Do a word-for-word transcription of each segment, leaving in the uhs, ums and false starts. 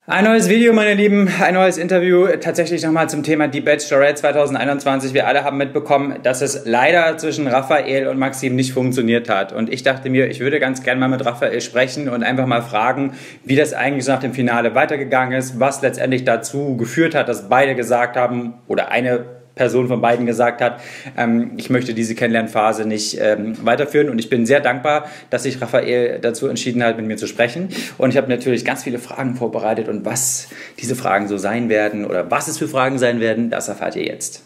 Ein neues Video, meine Lieben, ein neues Interview, tatsächlich nochmal zum Thema Die Bachelorette zwanzig einundzwanzig. Wir alle haben mitbekommen, dass es leider zwischen Raphael und Maxim nicht funktioniert hat. Und ich dachte mir, ich würde ganz gerne mal mit Raphael sprechen und einfach mal fragen, wie das eigentlich so nach dem Finale weitergegangen ist, was letztendlich dazu geführt hat, dass beide gesagt haben, oder eine Person von beiden gesagt hat, ähm, ich möchte diese Kennenlernphase nicht ähm, weiterführen, und ich bin sehr dankbar, dass sich Raphael dazu entschieden hat, mit mir zu sprechen, und ich habe natürlich ganz viele Fragen vorbereitet, und was diese Fragen so sein werden oder was es für Fragen sein werden, das erfahrt ihr jetzt.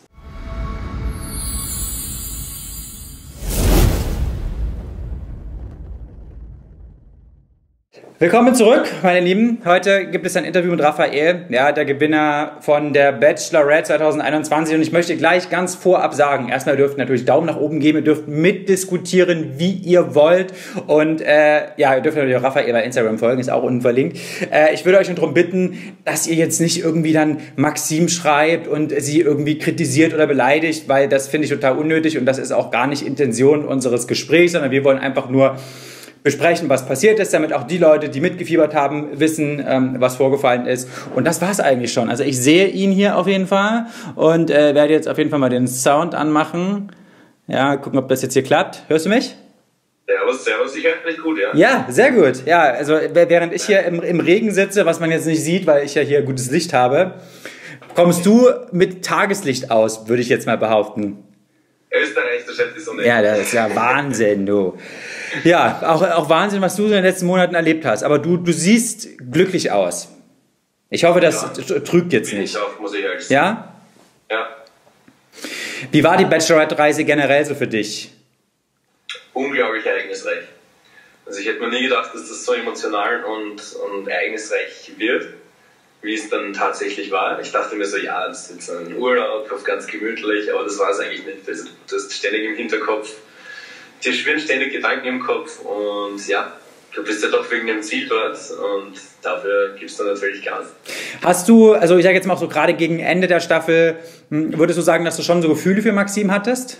Willkommen zurück, meine Lieben. Heute gibt es ein Interview mit Raphael, ja, der Gewinner von der Bachelorette zwanzig einundzwanzig. Und ich möchte gleich ganz vorab sagen, erstmal dürft ihr natürlich Daumen nach oben geben, ihr dürft mitdiskutieren, wie ihr wollt. Und äh, ja, ihr dürft natürlich auch Raphael bei Instagram folgen, ist auch unten verlinkt. Äh, ich würde euch nur darum bitten, dass ihr jetzt nicht irgendwie dann Maxim schreibt und sie irgendwie kritisiert oder beleidigt, weil das finde ich total unnötig und das ist auch gar nicht Intention unseres Gesprächs, sondern wir wollen einfach nur besprechen, was passiert ist, damit auch die Leute, die mitgefiebert haben, wissen, ähm, was vorgefallen ist. Und das war es eigentlich schon. Also ich sehe ihn hier auf jeden Fall und äh, werde jetzt auf jeden Fall mal den Sound anmachen. Ja, gucken, ob das jetzt hier klappt. Hörst du mich? Servus, servus, ich höre dich gut, ja. Ja, sehr gut. Ja, also während ich hier im, im Regen sitze, was man jetzt nicht sieht, weil ich ja hier gutes Licht habe, kommst du mit Tageslicht aus, würde ich jetzt mal behaupten. Österreich, der Chef ist so nett. Ja, das ist ja Wahnsinn, du. Ja, auch, auch Wahnsinn, was du in den letzten Monaten erlebt hast. Aber du, du siehst glücklich aus. Ich hoffe, das ja, trügt jetzt nicht. Ich auch, muss ich ehrlich sagen. Ja? Ja. Wie war die Bachelorette-Reise generell so für dich? Unglaublich ereignisreich. Also ich hätte mir nie gedacht, dass das so emotional und, und ereignisreich wird, wie es dann tatsächlich war. Ich dachte mir so, ja, das ist jetzt ein Urlaub, auf ganz gemütlich, aber das war es eigentlich nicht. Also du hast ständig im Hinterkopf, dir schwirren ständig Gedanken im Kopf und ja, du bist ja doch wegen dem Ziel dort und dafür gibst du natürlich Gas. Hast du, also ich sage jetzt mal auch so gerade gegen Ende der Staffel, würdest du sagen, dass du schon so Gefühle für Maxim hattest?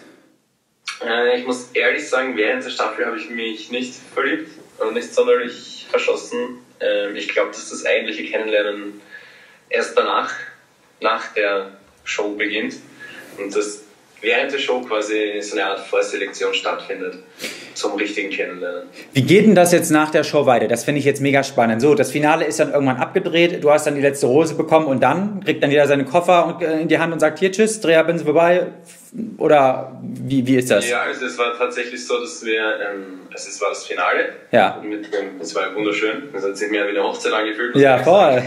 Äh, ich muss ehrlich sagen, während der Staffel habe ich mich nicht verliebt und nicht sonderlich verschossen. Äh, ich glaube, dass das eigentliche Kennenlernen erst danach, nach der Show beginnt und dass während der Show quasi so eine Art Vorselektion stattfindet zum richtigen Kennenlernen. Wie geht denn das jetzt nach der Show weiter? Das finde ich jetzt mega spannend. So, das Finale ist dann irgendwann abgedreht, du hast dann die letzte Rose bekommen und dann kriegt dann jeder seine Koffer in die Hand und sagt, hier, tschüss, Dreher, bin Sie vorbei? Oder wie, wie ist das? Ja, also es war tatsächlich so, dass wir, ähm, also es war das Finale. Ja. Mit, ähm, es war wunderschön, es hat sich mehr wie eine Hochzeit angefühlt. Ja, voll.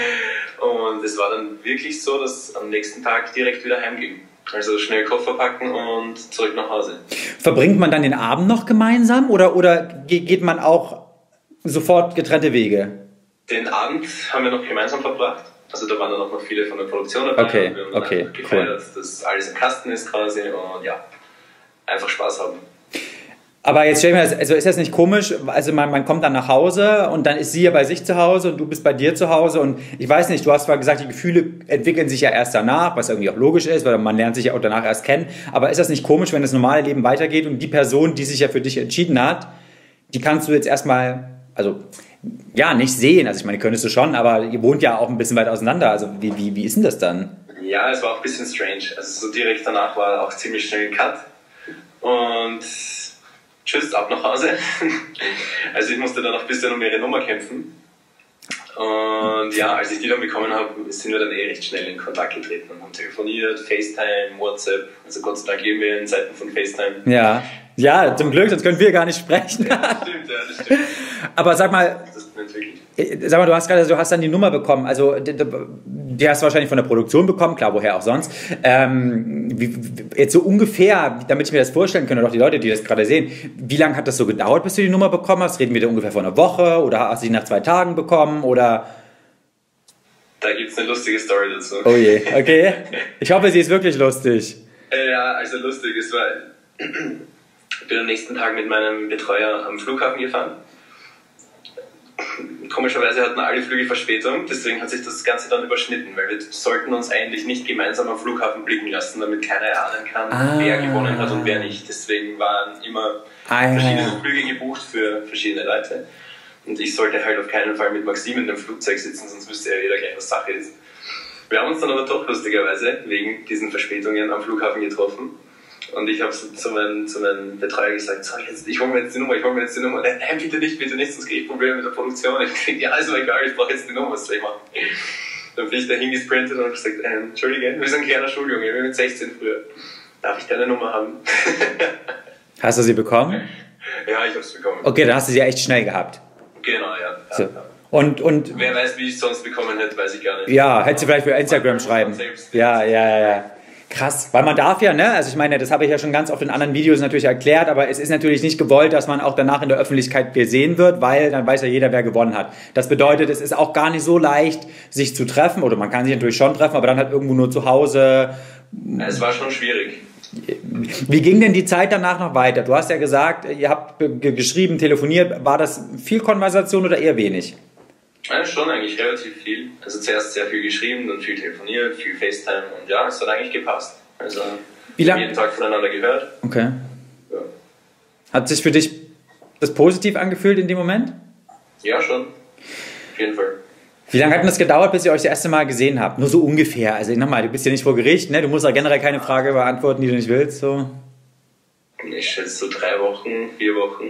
Und es war dann wirklich so, dass am nächsten Tag direkt wieder heimging. Also schnell Koffer packen und zurück nach Hause. Verbringt man dann den Abend noch gemeinsam oder, oder geht man auch sofort getrennte Wege? Den Abend haben wir noch gemeinsam verbracht. Also da waren dann auch noch viele von der Produktion dabei. Okay, und wir haben okay, dann gefeiert, cool. dass alles im Kasten ist quasi und ja, einfach Spaß haben. Aber jetzt stell ich mir das, also ist das nicht komisch, also man, man kommt dann nach Hause und dann ist sie ja bei sich zu Hause und du bist bei dir zu Hause und ich weiß nicht, du hast zwar gesagt, die Gefühle entwickeln sich ja erst danach, was irgendwie auch logisch ist, weil man lernt sich ja auch danach erst kennen, aber ist das nicht komisch, wenn das normale Leben weitergeht und die Person, die sich ja für dich entschieden hat, die kannst du jetzt erstmal, also ja, nicht sehen, also ich meine, könntest du schon, aber ihr wohnt ja auch ein bisschen weit auseinander, also wie, wie, wie ist denn das dann? Ja, es war auch ein bisschen strange, also so direkt danach war auch ziemlich schnell ein Cut und tschüss, ab nach Hause. Also ich musste dann noch ein bisschen um ihre Nummer kämpfen. Und ja, als ich die dann bekommen habe, sind wir dann eh recht schnell in Kontakt getreten und haben telefoniert, FaceTime, WhatsApp. Also Gott sei Dank leben wir in Zeiten von FaceTime. Ja, ja, zum Glück, sonst können wir gar nicht sprechen. Ja, das stimmt, ja, das stimmt. Aber sag mal, das ist nicht wirklich. Sag mal, du hast gerade, du hast dann die Nummer bekommen, also die, die hast du wahrscheinlich von der Produktion bekommen, klar, woher auch sonst. Ähm, wie, jetzt so ungefähr, damit ich mir das vorstellen kann, oder auch die Leute, die das gerade sehen, wie lange hat das so gedauert, bis du die Nummer bekommen hast? Reden wir da ungefähr von einer Woche oder hast du die nach zwei Tagen bekommen oder? Da gibt es eine lustige Story dazu. Oh je, okay. Ich hoffe, sie ist wirklich lustig. Ja, also lustig, es war, ich bin am nächsten Tag mit meinem Betreuer am Flughafen gefahren. Komischerweise hatten alle Flüge Verspätung, deswegen hat sich das Ganze dann überschnitten, weil wir sollten uns eigentlich nicht gemeinsam am Flughafen blicken lassen, damit keiner erahnen kann, ah. wer gewonnen hat und wer nicht. Deswegen waren immer ah, verschiedene ja. Flüge gebucht für verschiedene Leute. Und ich sollte halt auf keinen Fall mit Maxim in dem Flugzeug sitzen, sonst wüsste ja jeder gleich, was Sache ist. Wir haben uns dann aber doch lustigerweise wegen diesen Verspätungen am Flughafen getroffen. Und ich habe so zu meinem, zu meinem Betreuer gesagt, so, jetzt, ich hole mir jetzt die Nummer, ich hole mir jetzt die Nummer. Nein, nein, bitte nicht, bitte nicht, sonst kriege ich Probleme mit der Produktion. Ich denke, ja, ist mir egal, ich brauche jetzt die Nummer, was soll ich machen? Dann bin ich da hingesprintet und habe gesagt, äh, entschuldige, wir sind ein kleiner Schuljunge, wir sind sechzehn früher. Darf ich deine Nummer haben? Hast du sie bekommen? Ja, ich habe es bekommen. Okay, dann hast du sie echt schnell gehabt. Genau, ja. ja, so. ja. Und, und wer weiß, wie ich es sonst bekommen hätte, weiß ich gar nicht. Ja, hätte sie vielleicht für Instagram schreiben. Ja, ja, ja, ja. Krass, weil man darf ja, ne, also ich meine, das habe ich ja schon ganz oft in anderen Videos natürlich erklärt, aber es ist natürlich nicht gewollt, dass man auch danach in der Öffentlichkeit gesehen wird, weil dann weiß ja jeder, wer gewonnen hat. Das bedeutet, es ist auch gar nicht so leicht, sich zu treffen, oder man kann sich natürlich schon treffen, aber dann halt irgendwo nur zu Hause. Ja, es war schon schwierig. Wie ging denn die Zeit danach noch weiter? Du hast ja gesagt, ihr habt geschrieben, telefoniert, war das viel Konversation oder eher wenig? Ja, schon eigentlich relativ viel. Also zuerst sehr viel geschrieben, dann viel telefoniert, viel FaceTime und ja, es hat eigentlich gepasst. Also wir haben jeden Tag voneinander gehört. Okay. Ja. Hat sich für dich das positiv angefühlt in dem Moment? Ja, schon. Auf jeden Fall. Wie lange hat denn das gedauert, bis ihr euch das erste Mal gesehen habt? Nur so ungefähr. Also nochmal, du bist ja nicht vor Gericht, ne? Du musst ja generell keine Frage beantworten, die du nicht willst. So. Ich schätze so drei Wochen, vier Wochen.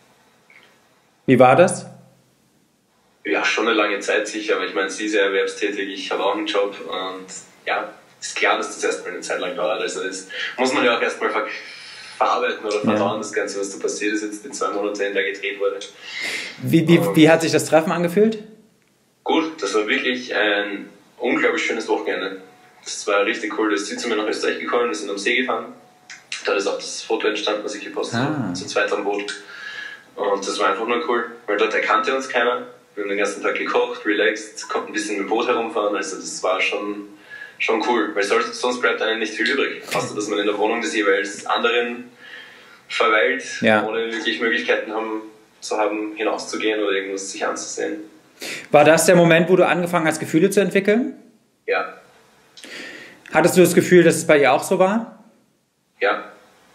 Wie war das? Ja, schon eine lange Zeit sicher, aber ich meine, sie ist ja erwerbstätig, ich habe auch einen Job und ja, ist klar, dass das erstmal eine Zeit lang dauert. Also das muss man ja auch erstmal ver verarbeiten oder verdauen, ja. Das Ganze, was da passiert ist jetzt die zwei Monate, in der gedreht wurde. Wie, wie, wie hat sich das Treffen angefühlt? Gut, das war wirklich ein unglaublich schönes Wochenende. Das war richtig cool, da ist sie zu mir nach Österreich gekommen, wir sind am See gefahren. Da ist auch das Foto entstanden, was ich gepostet ah. habe, zu zweit am Boot. Und das war einfach nur cool, weil dort erkannte uns keiner. Wir haben den ganzen Tag gekocht, relaxed, konnten ein bisschen mit dem Boot herumfahren, also das war schon, schon cool, weil sonst bleibt einem nicht viel übrig. Außer, dass man in der Wohnung des jeweils anderen verweilt, ja. Ohne wirklich Möglichkeiten haben, zu haben, hinauszugehen oder irgendwas sich anzusehen. War das der Moment, wo du angefangen hast, Gefühle zu entwickeln? Ja. Hattest du das Gefühl, dass es bei ihr auch so war? Ja.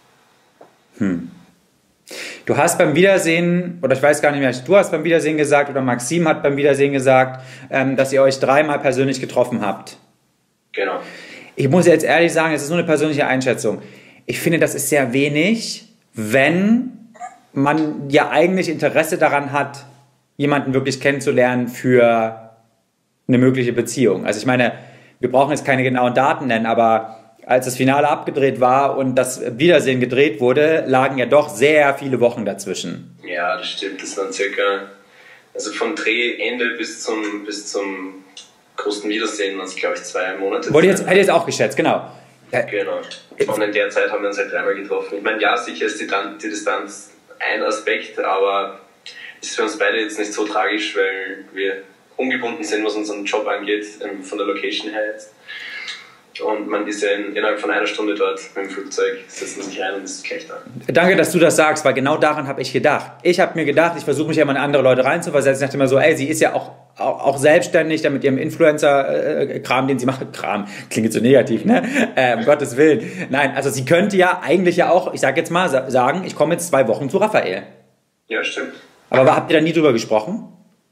Hm. Du hast beim Wiedersehen, oder ich weiß gar nicht mehr, du hast beim Wiedersehen gesagt, oder Maxim hat beim Wiedersehen gesagt, ähm, dass ihr euch dreimal persönlich getroffen habt. Genau. Ich muss jetzt ehrlich sagen, es ist nur eine persönliche Einschätzung. Ich finde, das ist sehr wenig, wenn man ja eigentlich Interesse daran hat, jemanden wirklich kennenzulernen für eine mögliche Beziehung. Also ich meine, wir brauchen jetzt keine genauen Daten nennen, aber als das Finale abgedreht war und das Wiedersehen gedreht wurde, lagen ja doch sehr viele Wochen dazwischen. Ja, das stimmt. Das waren circa, also von Drehende bis zum, bis zum großen Wiedersehen waren es, glaube ich, zwei Monate. Wollte jetzt, hätte jetzt auch geschätzt, genau. Genau. Und in der Zeit haben wir uns halt dreimal getroffen. Ich meine, ja, sicher ist die, die Distanz ein Aspekt, aber ist für uns beide jetzt nicht so tragisch, weil wir ungebunden sind, was unseren Job angeht, von der Location her jetzt. Und man ist ja in, innerhalb von einer Stunde dort mit dem Flugzeug, setzt man sich rein und ist gleich da. Danke, dass du das sagst, weil genau daran habe ich gedacht. Ich habe mir gedacht, ich versuche mich ja mal in andere Leute reinzuversetzen. Ich dachte immer so, ey, sie ist ja auch, auch, auch selbstständig, da mit ihrem Influencer-Kram, den sie macht. Kram, klingt jetzt so negativ, ne? Äh, um Gottes Willen. Nein, also sie könnte ja eigentlich ja auch, ich sage jetzt mal, sagen, ich komme jetzt zwei Wochen zu Raphael. Ja, stimmt. Aber habt ihr da nie drüber gesprochen?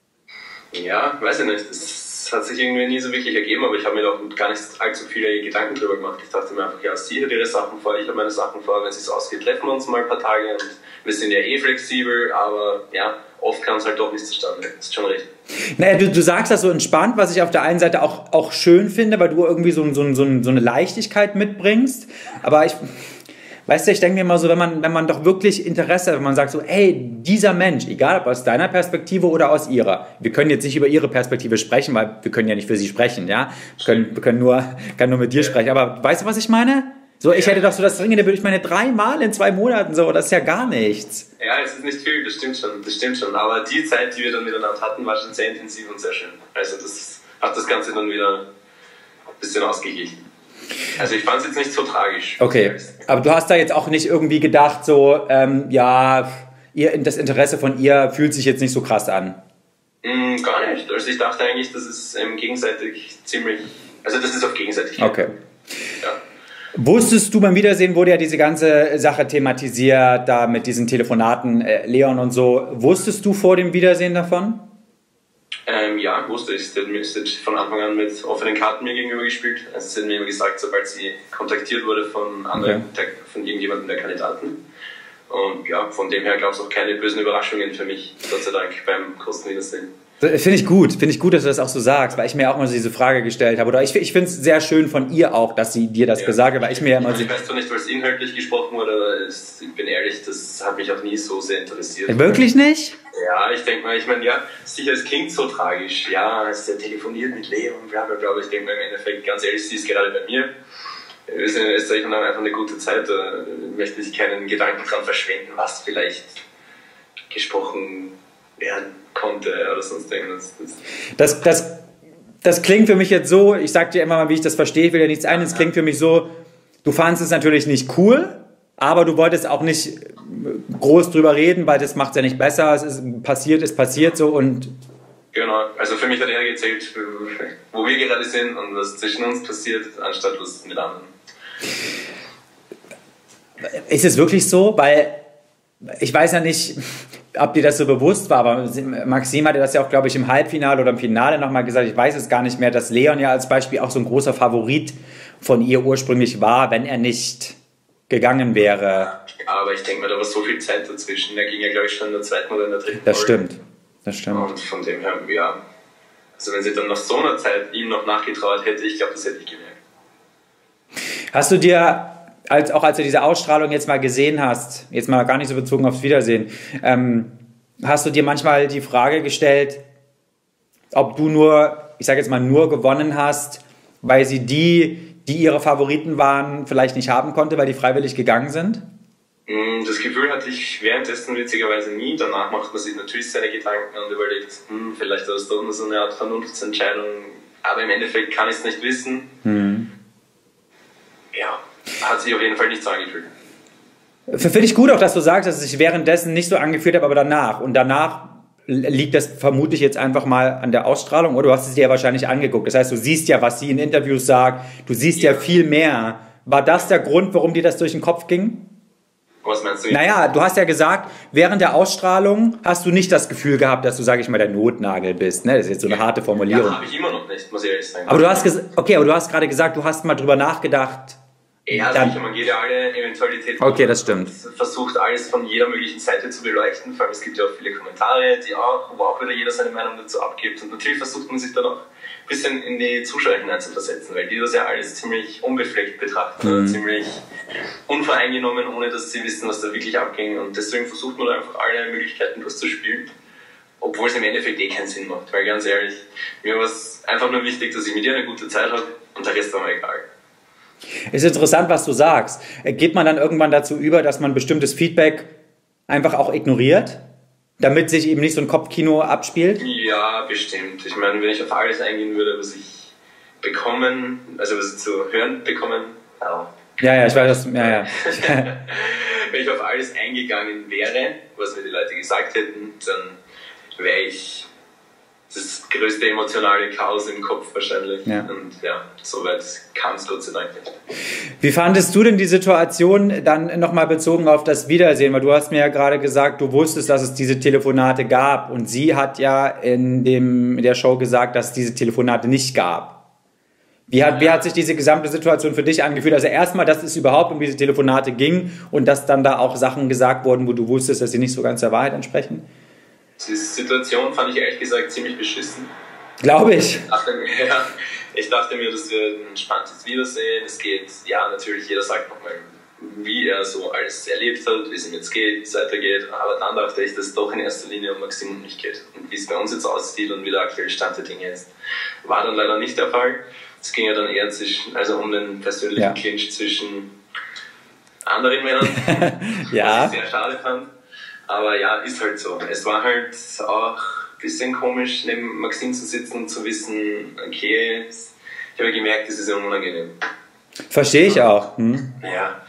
Ja, weiß ich nicht. Das hat sich irgendwie nie so wirklich ergeben, aber ich habe mir doch gar nicht allzu viele Gedanken drüber gemacht. Ich dachte mir einfach, ja, sie hat ihre Sachen vor, ich habe meine Sachen vor, wenn es sich ausgeht, treffen wir uns mal ein paar Tage und wir sind ja eh flexibel, aber ja, oft kam es halt doch nicht zustande. Das ist schon richtig. Naja, du, du sagst das so entspannt, was ich auf der einen Seite auch, auch schön finde, weil du irgendwie so, so, so, so eine Leichtigkeit mitbringst, aber ich... Weißt du, ich denke mir immer so, wenn man, wenn man doch wirklich Interesse hat, wenn man sagt so, ey, dieser Mensch, egal ob aus deiner Perspektive oder aus ihrer, wir können jetzt nicht über ihre Perspektive sprechen, weil wir können ja nicht für sie sprechen, ja, wir können, wir können nur, kann nur mit dir sprechen, aber weißt du, was ich meine? So, ich hätte doch so das Dringende, ich meine, dreimal in zwei Monaten so, das ist ja gar nichts. Ja, es ist nicht viel, das stimmt schon, das stimmt schon, aber die Zeit, die wir dann miteinander hatten, war schon sehr intensiv und sehr schön. Also das hat das Ganze dann wieder ein bisschen ausgeglichen. Also ich fand es jetzt nicht so tragisch. Okay, aber du hast da jetzt auch nicht irgendwie gedacht, so, ähm, ja, ihr, das Interesse von ihr fühlt sich jetzt nicht so krass an? Mm, gar nicht. Also ich dachte eigentlich, dass es ähm, gegenseitig ziemlich, also das ist auf gegenseitig. Okay. Ja. Wusstest du, beim Wiedersehen wurde ja diese ganze Sache thematisiert, da mit diesen Telefonaten, äh, Leon und so. Wusstest du vor dem Wiedersehen davon? Ähm, ja, wusste ich. Sie hat mir von Anfang an mit offenen Karten mir gegenüber gespielt. Also sie hat mir immer gesagt, sobald sie kontaktiert wurde von anderen, okay. der, von irgendjemandem der Kandidaten. Und ja, von dem her gab es auch keine bösen Überraschungen für mich, Gott sei Dank, beim großen Wiedersehen. Finde ich gut, finde ich gut, dass du das auch so sagst, weil ich mir auch mal diese Frage gestellt habe. Oder ich, ich finde es sehr schön von ihr auch, dass sie dir das ja. gesagt hat, weil ich mir ja immer... Ich, ich weiß zwar nicht, was inhaltlich gesprochen wurde, aber es, ich bin ehrlich, das hat mich auch nie so sehr interessiert. Wirklich nicht? Ja, ich denke mal, ich meine, ja, sicher, es klingt so tragisch. Ja, es ist telefoniert mit Leo und bla bla bla, aber ich denke mal im Endeffekt, ganz ehrlich, sie ist gerade bei mir. Wir sind in Österreich und haben einfach eine gute Zeit, da möchte ich keinen Gedanken dran verschwenden, was vielleicht gesprochen werden konnte oder sonst irgendwas. Das, das, das klingt für mich jetzt so, ich sag dir immer mal, wie ich das verstehe, ich will ja nichts ein, es klingt für mich so, du fandest es natürlich nicht cool, aber du wolltest auch nicht groß drüber reden, weil das macht es ja nicht besser, es ist passiert, ist passiert so und... Genau, also für mich hat er gezählt, wo wir gerade sind und was zwischen uns passiert, anstatt was mit anderen. Ist es wirklich so? Weil ich weiß ja nicht, ob dir das so bewusst war, aber Maxim hatte das ja auch, glaube ich, im Halbfinale oder im Finale nochmal gesagt, ich weiß es gar nicht mehr, dass Leon ja als Beispiel auch so ein großer Favorit von ihr ursprünglich war, wenn er nicht gegangen wäre. Ja, aber ich denke mal, da war so viel Zeit dazwischen. Der ging ja, glaube ich, schon in der zweiten oder in der dritten Das Folge. stimmt, das stimmt. Und von dem her, ja, also wenn sie dann nach so einer Zeit ihm noch nachgetraut hätte, ich glaube, das hätte ich gemerkt. Hast du dir, als, auch als du diese Ausstrahlung jetzt mal gesehen hast, jetzt mal gar nicht so bezogen aufs Wiedersehen, ähm, hast du dir manchmal die Frage gestellt, ob du nur, ich sage jetzt mal, nur gewonnen hast, weil sie die, die ihre Favoriten waren, vielleicht nicht haben konnte, weil die freiwillig gegangen sind? Das Gefühl hatte ich währenddessen witzigerweise nie. Danach macht man sich natürlich seine Gedanken und überlegt, hm, vielleicht war das doch nur so eine Art Vernunftsentscheidung, aber im Endeffekt kann ich es nicht wissen. Mhm. Ja, hat sich auf jeden Fall nicht so angefühlt. Finde ich gut auch, dass du sagst, dass es sich währenddessen nicht so angefühlt hat, aber danach. Und danach liegt das vermutlich jetzt einfach mal an der Ausstrahlung, oder? Du hast es dir ja wahrscheinlich angeguckt. Das heißt, du siehst ja, was sie in Interviews sagt. Du siehst ja, ja viel mehr. War das der Grund, warum dir das durch den Kopf ging? Was meinst du? Naja, du hast ja gesagt, während der Ausstrahlung hast du nicht das Gefühl gehabt, dass du, sag ich mal, der Notnagel bist. Ne? Das ist jetzt so eine harte Formulierung. Ja, habe ich immer noch nicht, muss ich ehrlich sagen. Aber du hast, okay, aber du hast gerade gesagt, du hast mal drüber nachgedacht. Ja, dann, sicher, man geht ja alle Eventualitäten. Okay, das stimmt. Versucht alles von jeder möglichen Seite zu beleuchten. Vor allem es gibt ja auch viele Kommentare, die auch, wo auch wieder jeder seine Meinung dazu abgibt. Und natürlich versucht man sich dann auch ein bisschen in die Zuschauer hineinzuversetzen, weil die das ja alles ziemlich unbefleckt betrachten, mhm. ziemlich unvoreingenommen, ohne dass sie wissen, was da wirklich abging. Und deswegen versucht man da einfach alle Möglichkeiten durchzuspielen, obwohl es im Endeffekt eh keinen Sinn macht. Weil ganz ehrlich, mir war es einfach nur wichtig, dass ich mit ihr eine gute Zeit habe und der Rest war mir egal. Ist interessant, was du sagst. Geht man dann irgendwann dazu über, dass man bestimmtes Feedback einfach auch ignoriert, damit sich eben nicht so ein Kopfkino abspielt? Ja, bestimmt. Ich meine, wenn ich auf alles eingehen würde, was ich bekommen, also was ich zu hören bekommen, oh. Ja, ja, ich weiß das, ja, ja. Wenn ich auf alles eingegangen wäre, was mir die Leute gesagt hätten, dann wäre ich das größte emotionale Chaos im Kopf wahrscheinlich. Ja. Und ja, soweit kam es Gott sei Dank nicht. Wie fandest du denn die Situation dann nochmal bezogen auf das Wiedersehen? Weil du hast mir ja gerade gesagt, du wusstest, dass es diese Telefonate gab. Und sie hat ja in, dem, in der Show gesagt, dass es diese Telefonate nicht gab. Wie hat, ja. wie hat sich diese gesamte Situation für dich angefühlt? Also erstmal, dass es überhaupt um diese Telefonate ging und dass dann da auch Sachen gesagt wurden, wo du wusstest, dass sie nicht so ganz der Wahrheit entsprechen? Die Situation fand ich ehrlich gesagt ziemlich beschissen. Glaube ich. Ich dachte, mir, ja, ich dachte mir, das wird ein spannendes Wiedersehen. Es geht, ja, natürlich, jeder sagt nochmal, wie er so alles erlebt hat, wie es ihm jetzt geht, wie es weitergeht. Aber dann dachte ich, dass es doch in erster Linie um Maxim und mich geht. Und wie es bei uns jetzt aussieht und wie der aktuelle Stand der Dinge ist, war dann leider nicht der Fall. Es ging ja dann eher zwischen, also um den persönlichen ja. Clinch zwischen anderen Männern, ja. was ich sehr schade fand. Aber ja, ist halt so. Es war halt auch ein bisschen komisch, neben Maxim zu sitzen und zu wissen, okay, ich habe gemerkt, das ist ja unangenehm. Verstehe ich auch. Hm. Ja.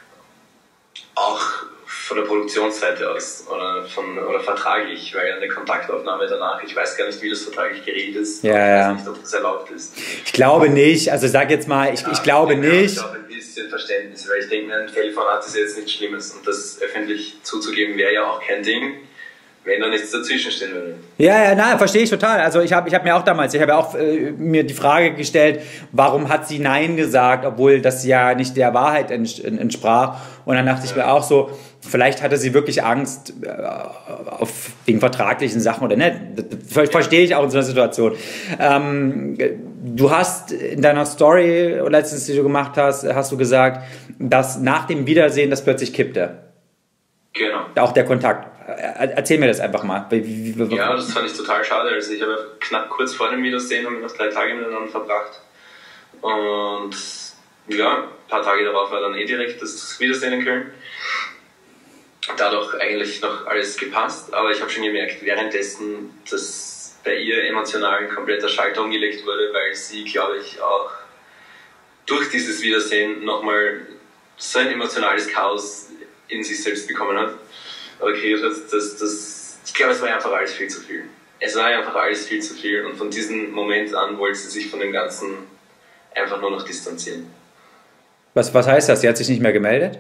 Auch von der Produktionsseite aus oder, von, oder vertraglich, weil eine Kontaktaufnahme danach, ich weiß gar nicht, wie das vertraglich geregelt ist. Ja, ich ja. weiß nicht, ob das erlaubt ist. Ich glaube nicht, also sag jetzt mal, ich, ja, ich glaube nicht. Auch ein bisschen Verständnis, weil ich denke, ein Telefonat ist jetzt nichts Schlimmes und das öffentlich zuzugeben wäre ja auch kein Ding, wenn da nichts dazwischenstehen würde. Ja, ja, na, verstehe ich total. Also ich habe ich hab mir auch damals, ich habe ja auch äh, mir die Frage gestellt, warum hat sie Nein gesagt, obwohl das ja nicht der Wahrheit entsprach. Und dann dachte ich mir auch so, vielleicht hatte sie wirklich Angst äh, auf wegen vertraglichen Sachen oder nicht. Das verstehe ich auch in so einer Situation. Ähm, du hast in deiner Story letztens, die du gemacht hast, hast du gesagt, dass nach dem Wiedersehen das plötzlich kippte. Genau. Auch der Kontakt. Erzähl mir das einfach mal. Wie, wie, ja, das fand ich total schade. Also ich habe knapp kurz vor dem Wiedersehen haben wir noch drei Tage miteinander verbracht. Und ja, ein paar Tage darauf war dann eh direkt das Wiedersehen in Köln. Dadurch eigentlich noch alles gepasst, aber ich habe schon gemerkt, währenddessen, dass bei ihr emotional ein kompletter Schalter umgelegt wurde, weil sie, glaube ich, auch durch dieses Wiedersehen nochmal so ein emotionales Chaos in sich selbst bekommen hat. Okay, das, das, das, ich glaube, es war einfach alles viel zu viel. Es war einfach alles viel zu viel und von diesem Moment an wollte sie sich von dem Ganzen einfach nur noch distanzieren. Was, was heißt das? Sie hat sich nicht mehr gemeldet?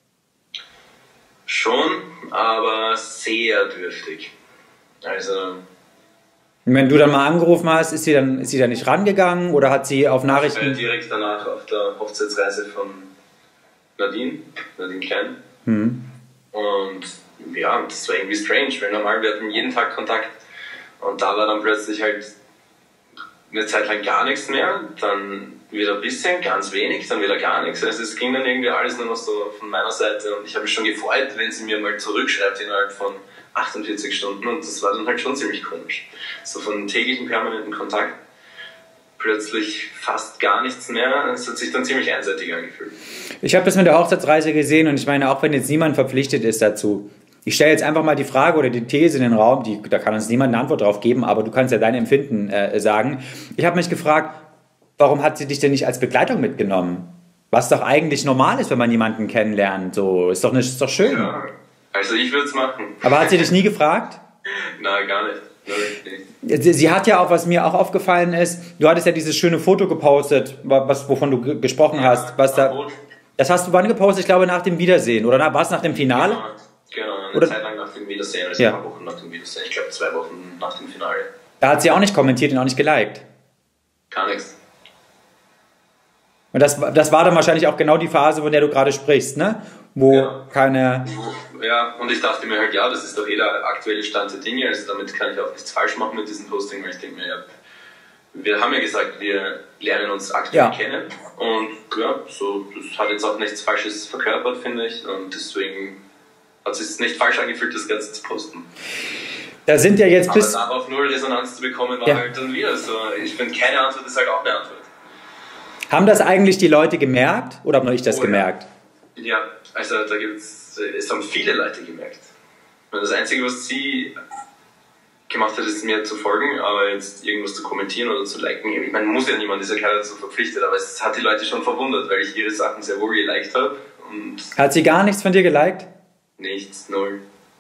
Schon, aber sehr dürftig. Also... Wenn du dann mal angerufen hast, ist sie dann, ist sie dann nicht rangegangen oder hat sie auf Nachrichten... Ich war direkt danach auf der Hochzeitsreise von Nadine, Nadine Klein. Mhm. Und ja, das war irgendwie strange, weil normal wir hatten jeden Tag Kontakt und da war dann plötzlich halt eine Zeit lang gar nichts mehr, dann wieder ein bisschen, ganz wenig, dann wieder gar nichts. Also es ging dann irgendwie alles nur noch so von meiner Seite und ich habe mich schon gefreut, wenn sie mir mal zurückschreibt innerhalb von achtundvierzig Stunden und das war dann halt schon ziemlich komisch. So von täglichen permanenten Kontakt plötzlich fast gar nichts mehr. Es hat sich dann ziemlich einseitig angefühlt. Ich habe das mit der Hochzeitsreise gesehen und ich meine, auch wenn jetzt niemand verpflichtet ist dazu, ich stelle jetzt einfach mal die Frage oder die These in den Raum, die, da kann uns niemand eine Antwort drauf geben, aber du kannst ja dein Empfinden äh, sagen. Ich habe mich gefragt, warum hat sie dich denn nicht als Begleitung mitgenommen? Was doch eigentlich normal ist, wenn man jemanden kennenlernt. So, ist doch, nicht, ist doch schön. Ja, also ich würde es machen. Aber hat sie dich nie gefragt? Nein, gar nicht. Sie, sie hat ja auch, was mir auch aufgefallen ist, du hattest ja dieses schöne Foto gepostet, was, wovon du g- gesprochen ja, hast. Was da, das hast du wann gepostet? Ich glaube nach dem Wiedersehen. Oder war es nach dem Finale? Genau, genau eine oder? Zeit lang nach dem Wiedersehen, also ja. ein paar Wochen nach dem Wiedersehen. Ich glaube zwei Wochen nach dem Finale. Da hat sie auch nicht kommentiert und auch nicht geliked. Gar nichts. Und das, das war dann wahrscheinlich auch genau die Phase, von der du gerade sprichst, ne? Wo ja. keine... Ja, und ich dachte mir halt, ja, das ist doch jeder aktuelle Stand der Dinge, also damit kann ich auch nichts falsch machen mit diesem Posting, weil ich denke mir, ja, wir haben ja gesagt, wir lernen uns aktuell ja. kennen und ja, so, das hat jetzt auch nichts Falsches verkörpert, finde ich, und deswegen hat es sich nicht falsch angefühlt, das Ganze zu posten. Da sind ja jetzt bis... Aber darauf null Resonanz zu bekommen, war ja. halt dann wieder so, ich finde, keine Antwort ist halt auch eine Antwort. Haben das eigentlich die Leute gemerkt oder habe nur ich das oh, gemerkt? Ja. ja, also da gibt's, es haben viele Leute gemerkt. Und das Einzige, was sie gemacht hat, ist mir zu folgen, aber jetzt irgendwas zu kommentieren oder zu liken. Ich meine, muss ja niemand, ist ja keiner dazu verpflichtet, aber es hat die Leute schon verwundert, weil ich ihre Sachen sehr wohl geliked habe. Und hat sie gar nichts von dir geliked? Nichts, null.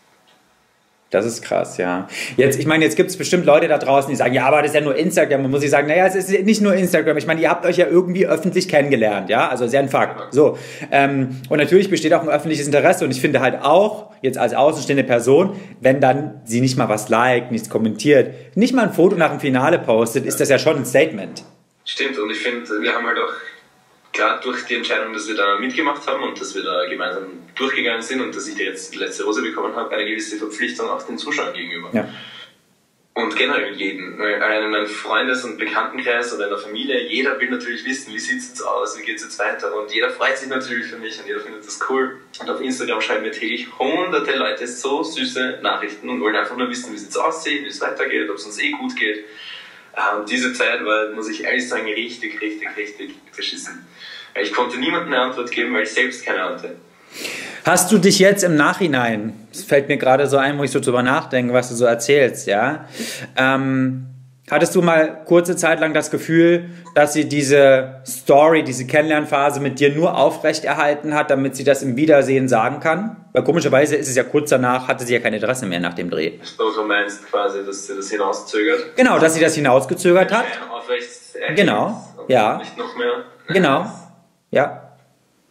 Das ist krass, ja. Jetzt, ich meine, jetzt gibt es bestimmt Leute da draußen, die sagen, ja, aber das ist ja nur Instagram. Man muss ich sagen, naja, es ist nicht nur Instagram. Ich meine, ihr habt euch ja irgendwie öffentlich kennengelernt, ja, also sehr ein Fakt. So, ähm, und natürlich besteht auch ein öffentliches Interesse und ich finde halt auch, jetzt als außenstehende Person, wenn dann sie nicht mal was liked, nichts kommentiert, nicht mal ein Foto nach dem Finale postet, ist das ja schon ein Statement. Stimmt, und ich finde, wir haben halt auch gerade durch die Entscheidung, dass wir da mitgemacht haben und dass wir da gemeinsam durchgegangen sind und dass ich jetzt die letzte Rose bekommen habe, eine gewisse Verpflichtung auch den Zuschauern gegenüber. Ja. Und generell jeden. Allein in meinem Freundes- und Bekanntenkreis oder in der Familie, jeder will natürlich wissen, wie sieht es jetzt aus, wie geht es jetzt weiter und jeder freut sich natürlich für mich und jeder findet das cool. Und auf Instagram schreiben mir täglich hunderte Leute so süße Nachrichten und wollen einfach nur wissen, wie es jetzt aussieht, wie es weitergeht, ob es uns eh gut geht. Und diese Zeit war, muss ich ehrlich sagen, richtig, richtig, richtig verschissen. Ich konnte niemandem eine Antwort geben, weil ich selbst keine hatte. Hast du dich jetzt im Nachhinein, es fällt mir gerade so ein, wo ich so drüber nachdenke, was du so erzählst, ja, ähm, hattest du mal kurze Zeit lang das Gefühl, dass sie diese Story, diese Kennenlernphase mit dir nur aufrechterhalten hat, damit sie das im Wiedersehen sagen kann? Weil komischerweise ist es ja kurz danach, hatte sie ja kein Interesse mehr nach dem Dreh. So, du meinst quasi, dass sie das hinauszögert? Genau, dass sie das hinausgezögert hat. Aufrecht genau, ja. Nicht noch mehr. Genau, ja.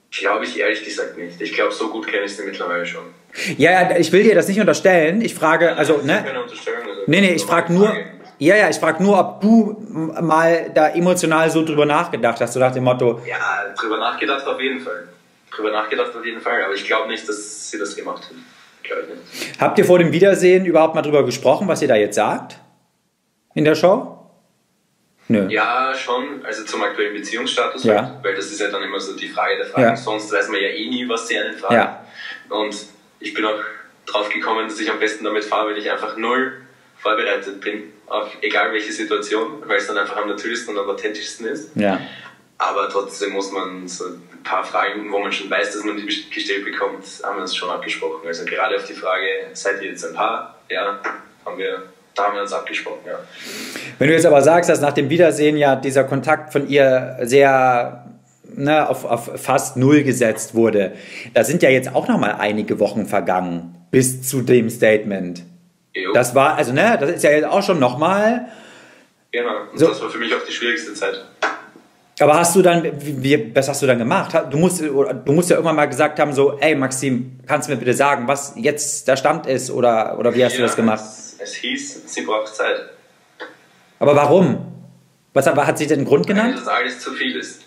Glaube ich ehrlich gesagt nicht. Ich glaube, so gut kenne ich sie mittlerweile schon. Ja, ja, ich will dir das nicht unterstellen. Ich frage, also, das ist ne? keine Unterstellung. Also Nee, nee, ich frage nur, ja, ja, ich frage nur, ob du mal da emotional so drüber nachgedacht hast, so nach dem Motto. Ja, drüber nachgedacht auf jeden Fall. Drüber nachgedacht auf jeden Fall, aber ich glaube nicht, dass sie das gemacht hat. Glaube ich nicht. Habt ihr vor dem Wiedersehen überhaupt mal drüber gesprochen, was ihr da jetzt sagt? In der Show? Nö. Ja, schon, also zum aktuellen Beziehungsstatus, ja. halt, weil das ist ja dann immer so die Frage der Fragen. Ja. Sonst weiß man ja eh nie, was sie einen fragen. Ja. Und ich bin auch drauf gekommen, dass ich am besten damit fahre, wenn ich einfach null vorbereitet bin, auf egal welche Situation, weil es dann einfach am natürlichsten und am authentischsten ist. Ja. Aber trotzdem muss man so ein paar Fragen, wo man schon weiß, dass man die gestellt bekommt, haben wir uns schon abgesprochen. Also gerade auf die Frage, seid ihr jetzt ein Paar? Ja, haben wir, da haben wir uns abgesprochen, ja. Wenn du jetzt aber sagst, dass nach dem Wiedersehen ja dieser Kontakt von ihr sehr ne, auf, auf fast null gesetzt wurde, da sind ja jetzt auch noch mal einige Wochen vergangen bis zu dem Statement. Jo. Das war, also ne, das ist ja jetzt auch schon noch mal. Genau, und so. Das war für mich auch die schwierigste Zeit. Aber hast du dann, wie, was hast du dann gemacht? Du musst, du musst ja irgendwann mal gesagt haben, so, ey Maxim, kannst du mir bitte sagen, was jetzt der Stand ist oder, oder wie hast ja, du das gemacht? Es, es hieß, sie braucht Zeit. Aber warum? Was hat sie denn einen Grund genannt? Weil das alles zu viel ist.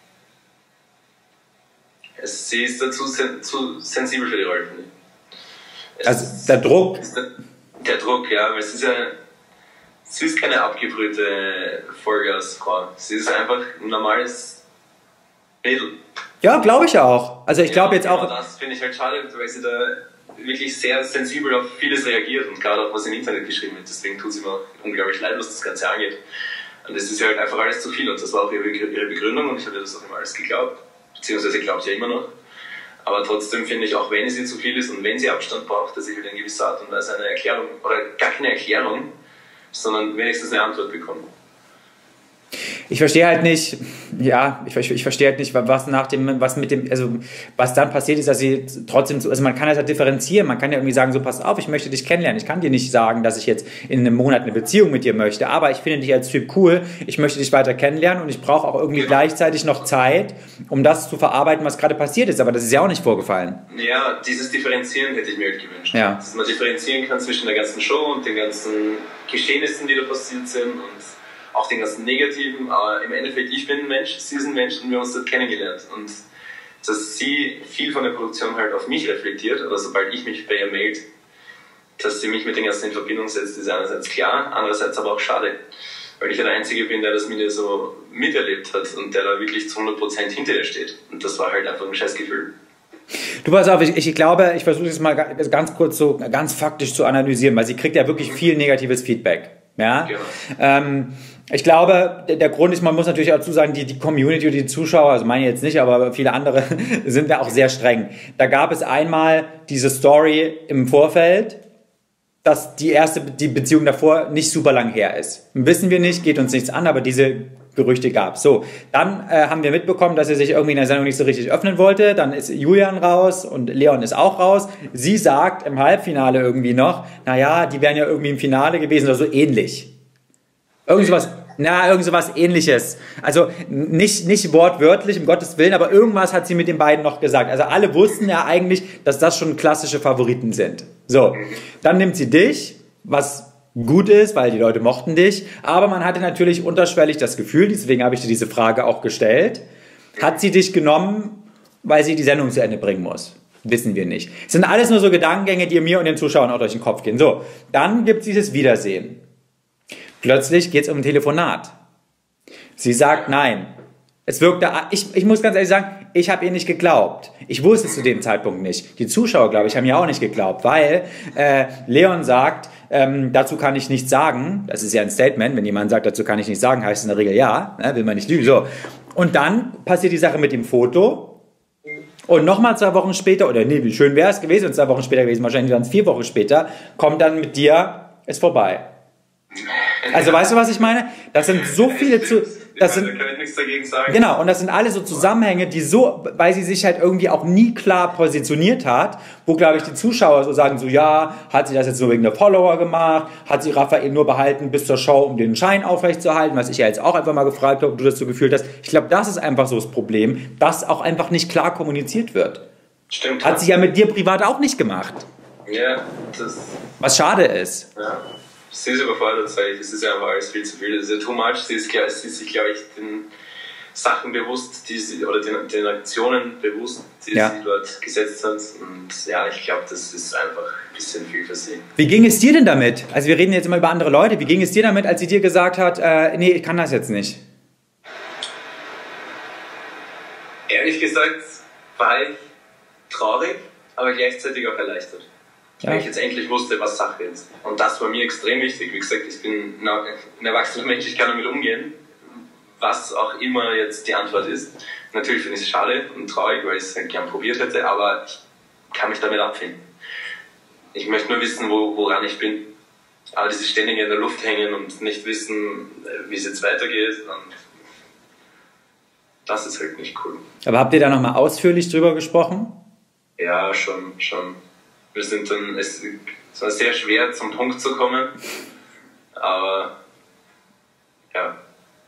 Es, sie ist dazu sen, zu sensibel für die Rolle, finde ich. Also der Druck? Der, der Druck, ja, weil es ist ja, sie ist keine abgebrühte Vollgasfrau. Sie ist einfach ein normales Mädel. Ja, glaube ich auch. Also ich glaube ja, jetzt auch... Genau das finde ich halt schade, weil sie da wirklich sehr sensibel auf vieles reagiert und gerade auch was im Internet geschrieben wird. Deswegen tut sie mir unglaublich leid, was das Ganze angeht. Und das ist ja halt einfach alles zu viel und das war auch ihre, ihre Begründung und ich habe das auch immer alles geglaubt. Beziehungsweise glaubt ja immer noch. Aber trotzdem finde ich, auch wenn sie zu viel ist und wenn sie Abstand braucht, dass ich halt in gewisser Art und Weise eine Erklärung, oder gar keine Erklärung, sondern wenigstens eine Antwort bekomme. Ich verstehe halt nicht, ja, ich, ich verstehe halt nicht, was nach dem, was mit dem, also was dann passiert ist, dass sie trotzdem, also man kann das halt differenzieren, man kann ja irgendwie sagen, so pass auf, ich möchte dich kennenlernen, ich kann dir nicht sagen, dass ich jetzt in einem Monat eine Beziehung mit dir möchte, aber ich finde dich als Typ cool, ich möchte dich weiter kennenlernen und ich brauche auch irgendwie gleichzeitig noch Zeit, um das zu verarbeiten, was gerade passiert ist, aber das ist ja auch nicht vorgefallen. Ja, dieses Differenzieren hätte ich mir halt gewünscht, ja. Dass man differenzieren kann zwischen der ganzen Show und den ganzen Geschehnissen, die da passiert sind und auch den ganzen Negativen, aber im Endeffekt, ich bin ein Mensch, sie ist ein Mensch und wir haben uns dort kennengelernt. Und dass sie viel von der Produktion halt auf mich reflektiert, oder sobald ich mich bei ihr melde, dass sie mich mit den ganzen in Verbindung setzt, ist einerseits klar, andererseits aber auch schade. Weil ich ja der Einzige bin, der das mit ihr so miterlebt hat und der da wirklich zu hundert Prozent hinter ihr steht. Und das war halt einfach ein Scheißgefühl. Du pass auf, ich, ich glaube, ich versuche es mal ganz kurz so, ganz faktisch zu analysieren, weil sie kriegt ja wirklich viel negatives Feedback. Ja? Genau. Ähm, ich glaube, der, der Grund ist, man muss natürlich dazu sagen, die, die Community und die Zuschauer, also meine ich jetzt nicht, aber viele andere sind da auch sehr streng. Da gab es einmal diese Story im Vorfeld, dass die erste, die Beziehung davor nicht super lang her ist. Wissen wir nicht, geht uns nichts an, aber diese Gerüchte gab. So, dann äh, haben wir mitbekommen, dass er sich irgendwie in der Sendung nicht so richtig öffnen wollte. Dann ist Julian raus und Leon ist auch raus. Sie sagt im Halbfinale irgendwie noch, naja, die wären ja irgendwie im Finale gewesen oder so ähnlich. Irgend sowas, na, irgend sowas Ähnliches. Also nicht, nicht wortwörtlich, um Gottes Willen, aber irgendwas hat sie mit den beiden noch gesagt. Also alle wussten ja eigentlich, dass das schon klassische Favoriten sind. So, dann nimmt sie dich, was gut ist, weil die Leute mochten dich, aber man hatte natürlich unterschwellig das Gefühl, deswegen habe ich dir diese Frage auch gestellt, hat sie dich genommen, weil sie die Sendung zu Ende bringen muss? Wissen wir nicht. Es sind alles nur so Gedankengänge, die mir und den Zuschauern auch durch den Kopf gehen. So, dann gibt es dieses Wiedersehen. Plötzlich geht es um ein Telefonat. Sie sagt nein. Es wirkte, ich, ich muss ganz ehrlich sagen, ich habe ihr nicht geglaubt. Ich wusste es zu dem Zeitpunkt nicht. Die Zuschauer, glaube ich, haben ihr auch nicht geglaubt, weil äh, Leon sagt, ähm, dazu kann ich nichts sagen. Das ist ja ein Statement. Wenn jemand sagt, dazu kann ich nichts sagen, heißt es in der Regel ja. Ne, will man nicht lügen. So. Und dann passiert die Sache mit dem Foto. Und nochmal zwei Wochen später, oder nee, wie schön wäre es gewesen, und zwei Wochen später gewesen, wahrscheinlich waren es vier Wochen später, kommt dann mit dir, ist vorbei. Also weißt du, was ich meine? Das sind so viele zu... Das sind, nichts dagegen sagen. Genau, und das sind alle so Zusammenhänge, die so, weil sie sich halt irgendwie auch nie klar positioniert hat, wo, glaube ich, die Zuschauer so sagen, so ja, hat sie das jetzt nur wegen der Follower gemacht, hat sie Raphael nur behalten bis zur Show, um den Schein aufrechtzuerhalten, was ich ja jetzt auch einfach mal gefragt habe, ob du das so gefühlt hast. Ich glaube, das ist einfach so das Problem, dass auch einfach nicht klar kommuniziert wird. Stimmt. Hat sie ja mit dir privat auch nicht gemacht. Ja, das... Was schade ist. Ja. Sie ist überfordert, sage ich. Das ist ja einfach alles viel zu viel. Das ist ja too much. Sie ist, sie ist sich, glaube ich, den Sachen bewusst, die sie, oder den, den Aktionen bewusst, die ja. sie dort gesetzt hat. Und ja, ich glaube, das ist einfach ein bisschen viel für sie. Wie ging es dir denn damit? Also wir reden jetzt immer über andere Leute. Wie ging es dir damit, als sie dir gesagt hat, äh, nee, ich kann das jetzt nicht? Ehrlich gesagt war ich traurig, aber gleichzeitig auch erleichtert. Ja. Weil ich jetzt endlich wusste, was Sache ist. Und das war mir extrem wichtig. Wie gesagt, ich bin ein erwachsener Mensch, ich kann damit umgehen, was auch immer jetzt die Antwort ist. Natürlich finde ich es schade und traurig, weil ich es halt gern probiert hätte, aber ich kann mich damit abfinden. Ich möchte nur wissen, wo, woran ich bin. Aber dieses ständige in der Luft hängen und nicht wissen, wie es jetzt weitergeht, und das ist halt nicht cool. Aber habt ihr da nochmal ausführlich drüber gesprochen? Ja, schon, schon. Wir sind dann, es war sehr schwer zum Punkt zu kommen, aber ja.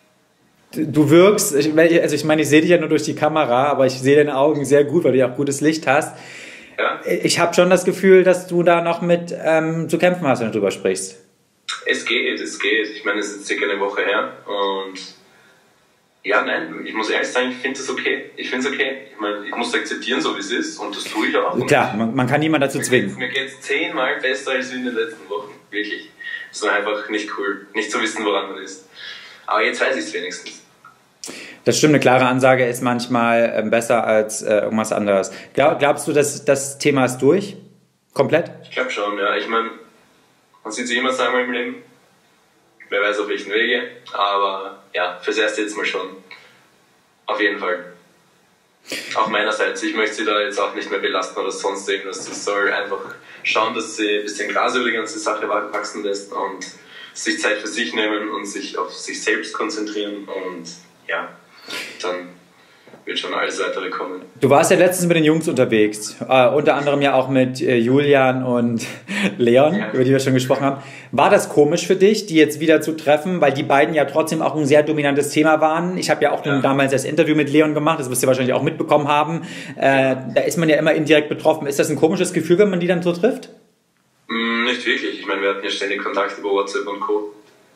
Du wirkst, also ich meine, ich sehe dich ja nur durch die Kamera, aber ich sehe deine Augen sehr gut, weil du ja auch gutes Licht hast. Ja. Ich habe schon das Gefühl, dass du da noch mit ähm, zu kämpfen hast, wenn du drüber sprichst. Es geht, es geht. Ich meine, es ist circa eine Woche her und ja, nein, ich muss ehrlich sagen, ich finde es okay. Ich finde es okay. Ich meine, ich muss akzeptieren, so wie es ist, und das tue ich auch. Klar, man, man kann niemanden dazu zwingen. Mir geht es zehnmal besser als in den letzten Wochen. Wirklich. Das war einfach nicht cool, nicht zu wissen, woran man ist. Aber jetzt weiß ich es wenigstens. Das stimmt, eine klare Ansage ist manchmal äh, besser als äh, irgendwas anderes. Glaub, glaubst du, dass das Thema ist durch? Komplett? Ich glaube schon, ja. Ich meine, man sieht sich immer zweimal im Leben. Wer weiß auf welchen Wege, aber ja, fürs Erste jetzt mal schon. Auf jeden Fall. Auch meinerseits, ich möchte sie da jetzt auch nicht mehr belasten oder sonst irgendwas. Sie soll einfach schauen, dass sie ein bisschen Gras über die ganze Sache wachsen lässt und sich Zeit für sich nehmen und sich auf sich selbst konzentrieren, und ja, dann wird schon alles weitere kommen. Du warst ja letztens mit den Jungs unterwegs, äh, unter anderem ja auch mit äh, Julian und Leon, ja. über die wir schon gesprochen haben. War das komisch für dich, die jetzt wieder zu treffen, weil die beiden ja trotzdem auch ein sehr dominantes Thema waren? Ich habe ja auch ja. damals das Interview mit Leon gemacht, das wirst du wahrscheinlich auch mitbekommen haben. Äh, da ist man ja immer indirekt betroffen. Ist das ein komisches Gefühl, wenn man die dann so trifft? Mm, nicht wirklich. Ich meine, wir hatten ja ständig Kontakt über WhatsApp und Co.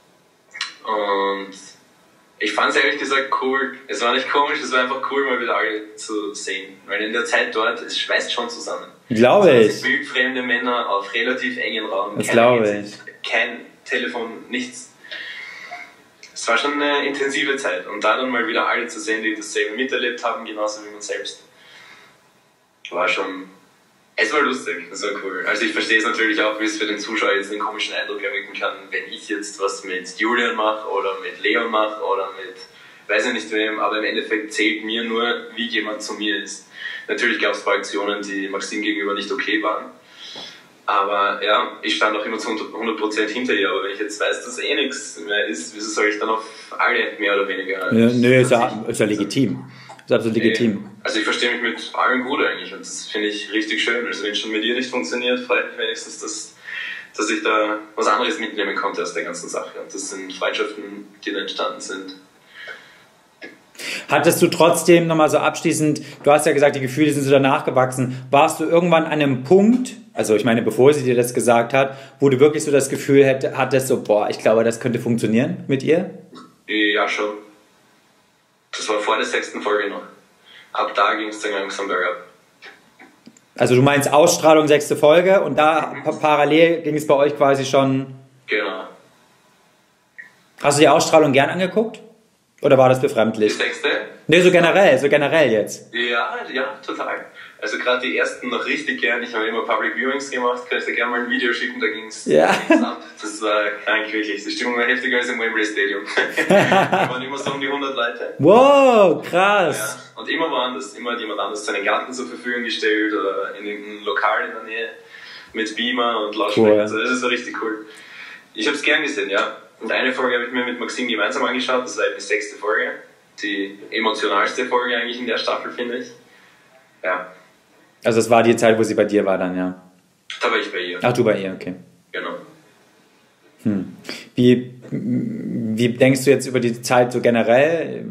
Und ich fand es ehrlich gesagt cool. Es war nicht komisch, es war einfach cool, mal wieder alle zu sehen. Weil in der Zeit dort, es schweißt schon zusammen. Glaube ich. Wildfremde Männer auf relativ engen Raum. Das glaube ich. Kein Telefon, nichts. Es war schon eine intensive Zeit. Und da dann mal wieder alle zu sehen, die dasselbe miterlebt haben, genauso wie man selbst, war schon... Es war lustig, es war cool. Also ich verstehe es natürlich auch, wie es für den Zuschauer jetzt einen komischen Eindruck erwecken kann, wenn ich jetzt was mit Julian mache oder mit Leon mache oder mit weiß ich nicht wem, aber im Endeffekt zählt mir nur, wie jemand zu mir ist. Natürlich gab es ein paar Aktionen, die Maxim gegenüber nicht okay waren. Aber ja, ich stand auch immer zu hundert Prozent hinter ihr. Aber wenn ich jetzt weiß, dass eh nichts mehr ist, wieso soll ich dann auf alle mehr oder weniger... Ja, nö, ist ja, ist ja legitim. Ist absolut legitim. Also ich verstehe mich mit allen gut eigentlich und das finde ich richtig schön. Also wenn es schon mit ihr nicht funktioniert, freut mich wenigstens, dass, dass ich da was anderes mitnehmen konnte aus der ganzen Sache. Und das sind Freundschaften, die da entstanden sind. Hattest du trotzdem nochmal so abschließend, du hast ja gesagt, die Gefühle sind so danach gewachsen, warst du irgendwann an einem Punkt, also ich meine, bevor sie dir das gesagt hat, wo du wirklich so das Gefühl hätte, hattest, so, boah, ich glaube, das könnte funktionieren mit ihr? Ja, schon. Das war vor der sechsten Folge noch. Ab da ging es dann langsam bergab. Also du meinst Ausstrahlung sechste Folge und da mhm. parallel ging es bei euch quasi schon... Genau. Hast du die Ausstrahlung gern angeguckt? Oder war das befremdlich? Die sechste? Ne, so generell, so generell jetzt. Ja, ja, total. Also gerade die ersten noch richtig gern. Ich habe immer Public Viewings gemacht, kann ich dir gerne mal ein Video schicken, da ging es ja. ab. Das war krank, wirklich. Die Stimmung war heftiger als im Wembley Stadium. Da waren immer so um die hundert Leute. Wow, krass. Ja. Und immer woanders, immer hat jemand anders seinen Garten zur Verfügung gestellt oder in irgendeinem Lokal in der Nähe mit Beamer und Lautsprecher. Cool. Also das war richtig cool. Ich habe es gern gesehen, ja. Und eine Folge habe ich mir mit Maxim gemeinsam angeschaut, das war die sechste Folge. die emotionalste Folge eigentlich in der Staffel, finde ich. Ja. Also das war die Zeit, wo sie bei dir war dann, ja? Da war ich bei ihr. Ach, du bei ihr, okay. Genau. Hm. Wie, wie denkst du jetzt über die Zeit so generell?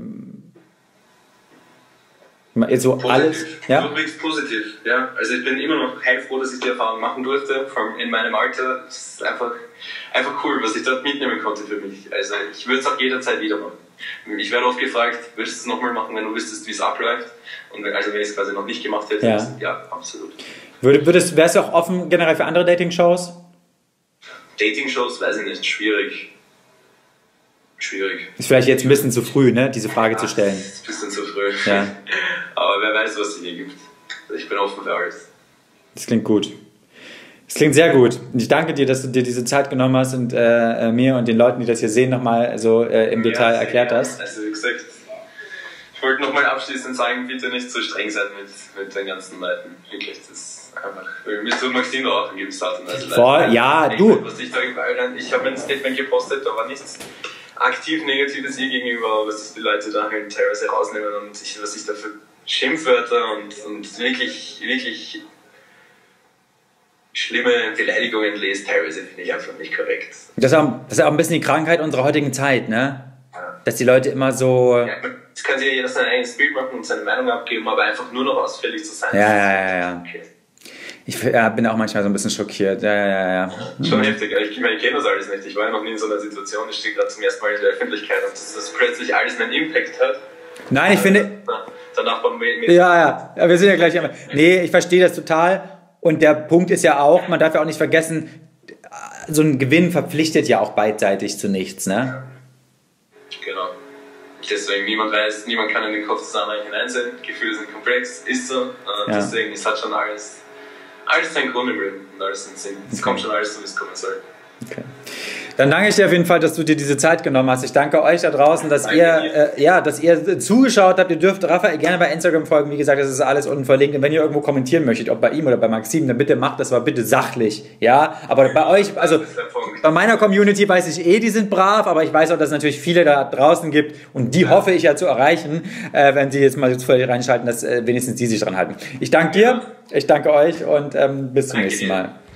So positiv. alles? Ja? Durchwegs positiv, ja. Also ich bin immer noch heilfroh, dass ich die Erfahrung machen durfte, vor allem in meinem Alter. Es ist einfach, einfach cool, was ich dort mitnehmen konnte für mich. Also ich würde es auch jederzeit wieder machen. Ich werde oft gefragt, würdest du es nochmal machen, wenn du wüsstest, wie es abläuft? Und also wenn ich es quasi noch nicht gemacht hätte, ja, ja absolut. Würdest, wärst du auch offen generell für andere Dating-Shows? Dating-Shows, weiß ich nicht, schwierig. Schwierig. Ist vielleicht jetzt ein bisschen zu früh, ne, diese Frage ja, zu stellen. Ist ein bisschen zu früh. Ja. Aber wer weiß, was es hier gibt. Also ich bin offen für alles. Das klingt gut. Das klingt sehr gut. Und ich danke dir, dass du dir diese Zeit genommen hast und äh, mir und den Leuten, die das hier sehen, nochmal so äh, im Detail ja, erklärt hast. Also wie gesagt, ich wollte nochmal abschließend sagen, bitte nicht so streng sein mit, mit den ganzen Leuten. Wirklich, das ist einfach... Mir tut Maxim auch in gewisser Art und Weise leid. Voll, ja, du. Was ich, da, ich habe ein Statement gepostet, da war nichts aktiv Negatives ihr gegenüber, was die Leute da halt teilweise rausnehmen und ich, was ich da für Schimpfwörter und, und wirklich, wirklich schlimme Beleidigungen lese, teilweise finde ich einfach nicht korrekt. Das ist, auch, das ist auch ein bisschen die Krankheit unserer heutigen Zeit, ne? Ja. Dass die Leute immer so... Ja, es kann sich ja jeder sein eigenes Bild machen und seine Meinung abgeben, aber einfach nur noch ausfällig zu sein. Ja, ja, ja, ja. Okay. Ich ja, bin auch manchmal so ein bisschen schockiert. Ja, ja, ja, ja. Schon mhm. heftig. Ich, ich meine, ich kenne das alles nicht. Ich war ja noch nie in so einer Situation. Ich stehe gerade zum ersten Mal in der Öffentlichkeit und dass das plötzlich alles einen Impact hat. Nein, ich äh, finde... Der Nachbar mit... Ja, ja, ja. Wir sind ja gleich... Nee, ich verstehe das total. Und der Punkt ist ja auch, man darf ja auch nicht vergessen, so ein Gewinn verpflichtet ja auch beidseitig zu nichts, ne? Genau. Deswegen, niemand weiß, niemand kann in den Kopf des anderen hineinsehen. Gefühle sind komplex, ist so. Ja. Deswegen, es hat schon alles... Alles seinen Grund im Leben und alles seinen Sinn. Es okay. kommt schon alles so, wie es kommen soll. Okay. Dann danke ich dir auf jeden Fall, dass du dir diese Zeit genommen hast. Ich danke euch da draußen, dass ihr, äh, ja, dass ihr zugeschaut habt. Ihr dürft Raphael gerne bei Instagram folgen. Wie gesagt, das ist alles unten verlinkt. Und wenn ihr irgendwo kommentieren möchtet, ob bei ihm oder bei Maxim, dann bitte macht das aber bitte sachlich. Ja, aber bei euch, also bei meiner Community weiß ich eh, die sind brav, aber ich weiß auch, dass es natürlich viele da draußen gibt und die ja. hoffe ich ja zu erreichen, äh, wenn sie jetzt mal völlig reinschalten, dass äh, wenigstens die sich dran halten. Ich danke dir, ich danke euch und ähm, bis zum danke nächsten Mal. Dir.